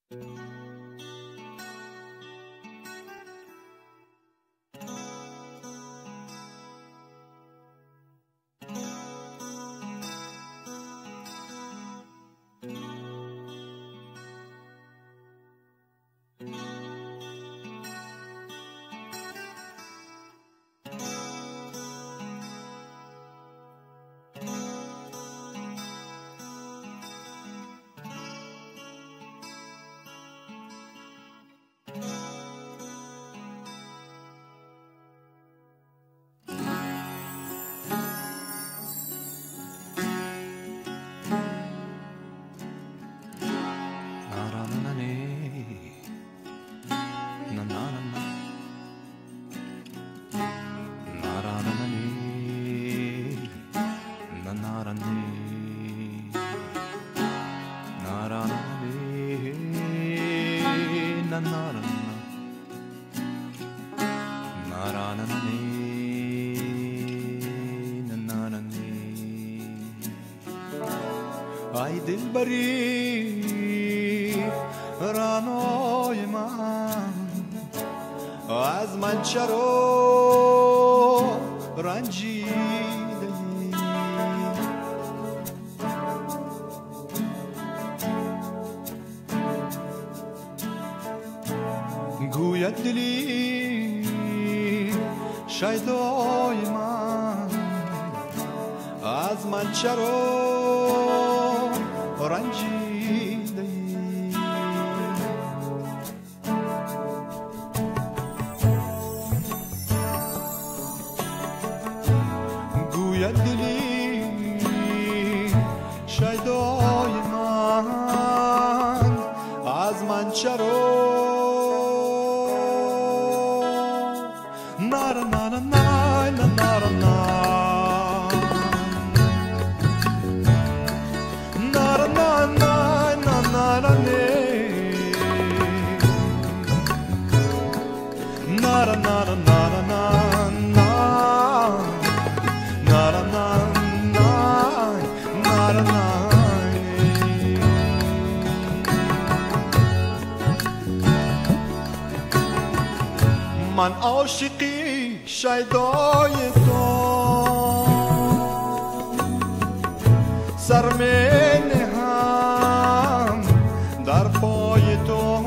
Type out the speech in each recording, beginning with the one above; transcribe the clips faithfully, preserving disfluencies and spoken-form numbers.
ای دلبری رانای من از من چرا رنجیده گوید دلی شیدای من از من چرا رنجیده گوید دلی شیدای من از من چرا نارا نارا نای نارا نای Nara nara nara nara nara nara من عاشقی شیدای تو سر می نهم در پای تو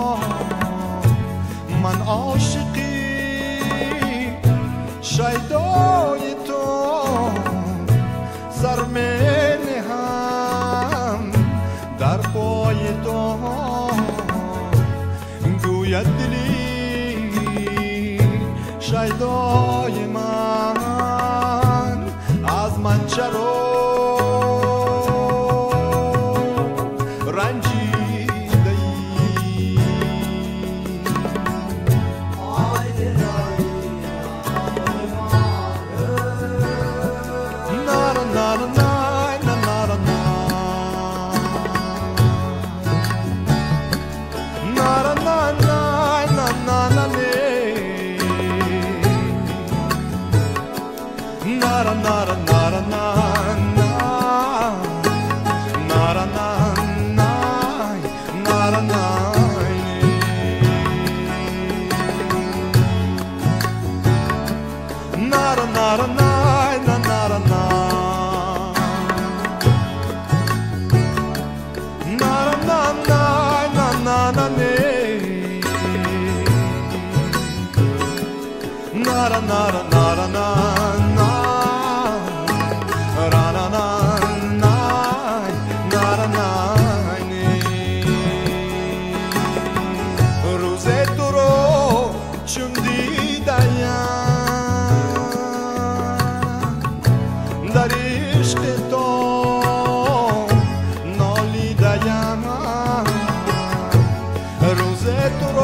من عاشقی شیدای تو سر می نهم در پای تو گوید دلی شیدای من از من چرا Nara nara nara nara nara nara nara روز تو رو چون دیدم در عشق تو نالیدم روز تو رو